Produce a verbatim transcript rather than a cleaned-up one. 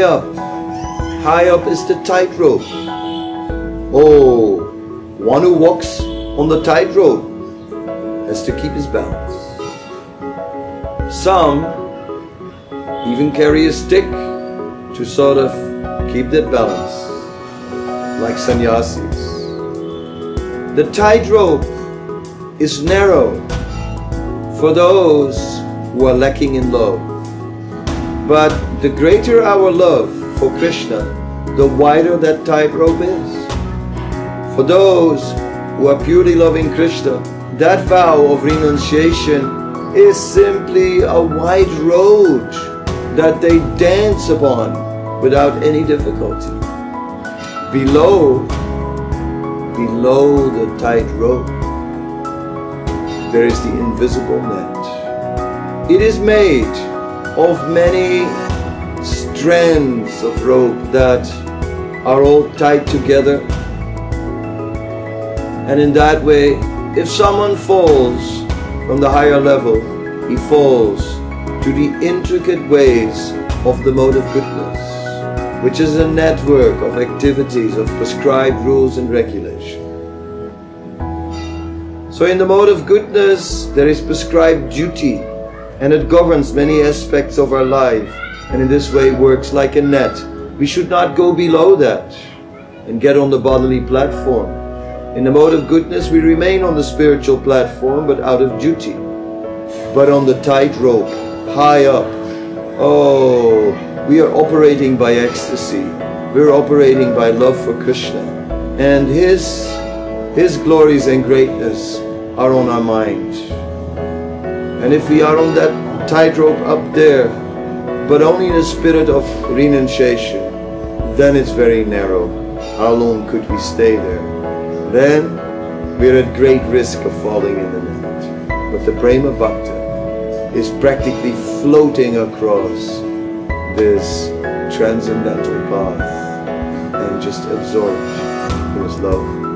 high up. High up is the tightrope. Oh, one who walks on the tightrope has to keep his balance. Some even carry a stick to sort of keep that balance, like sanyassis. The tightrope is narrow for those who are lacking in love. But the greater our love for Krishna, the wider that tightrope is. For those who are purely loving Krishna, that vow of renunciation is simply a wide road that they dance upon without any difficulty. Below, below the tightrope, there is the invisible net. It is made of many strands of rope that are all tied together. And in that way, if someone falls from the higher level, he falls to the intricate ways of the mode of goodness, which is a network of activities of prescribed rules and regulation. So in the mode of goodness, there is prescribed duty, and it governs many aspects of our life, and in this way works like a net. We should not go below that and get on the bodily platform. In the mode of goodness, we remain on the spiritual platform, but out of duty. But on the tightrope, high up, oh, we are operating by ecstasy. We're operating by love for Krishna. And His, His glories and greatness are on our mind. And if we are on that tightrope up there, but only in a spirit of renunciation, then it's very narrow. How long could we stay there? Then we're at great risk of falling in the net. But the Prema Bhakta is practically floating across this transcendental path and just absorbed in his love.